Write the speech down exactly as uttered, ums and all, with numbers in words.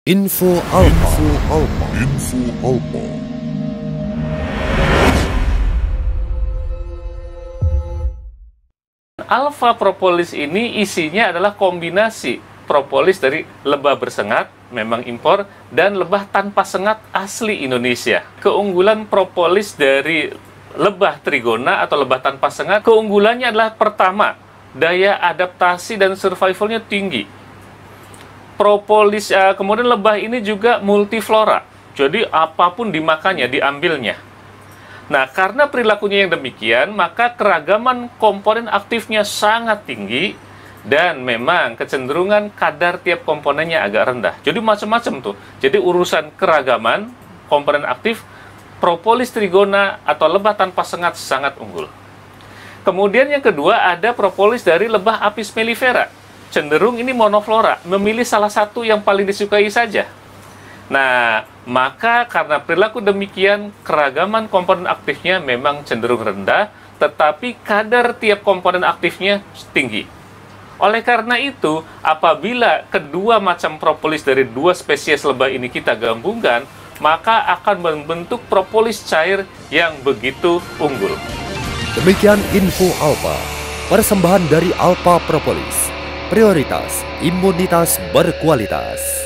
Info Alpha. Info Alpha. Info Alpha. Alpha propolis ini isinya adalah kombinasi propolis dari lebah bersengat, memang impor, dan lebah tanpa sengat asli Indonesia. Keunggulan propolis dari lebah trigona atau lebah tanpa sengat, keunggulannya adalah pertama, daya adaptasi dan survivalnya tinggi. Propolis, uh, kemudian lebah ini juga multiflora, jadi apapun dimakannya, diambilnya. Nah, karena perilakunya yang demikian, maka keragaman komponen aktifnya sangat tinggi, dan memang kecenderungan kadar tiap komponennya agak rendah. Jadi macam-macam tuh. Jadi urusan keragaman komponen aktif, propolis trigona atau lebah tanpa sengat sangat unggul. Kemudian yang kedua ada propolis dari lebah Apis mellifera. Cenderung ini monoflora, memilih salah satu yang paling disukai saja. Nah, maka karena perilaku demikian, keragaman komponen aktifnya memang cenderung rendah, tetapi kadar tiap komponen aktifnya tinggi. Oleh karena itu, apabila kedua macam propolis dari dua spesies lebah ini kita gabungkan, maka akan membentuk propolis cair yang begitu unggul. Demikian Info Alpha, persembahan dari Alpha Propolis. Prioritas imunitas berkualitas.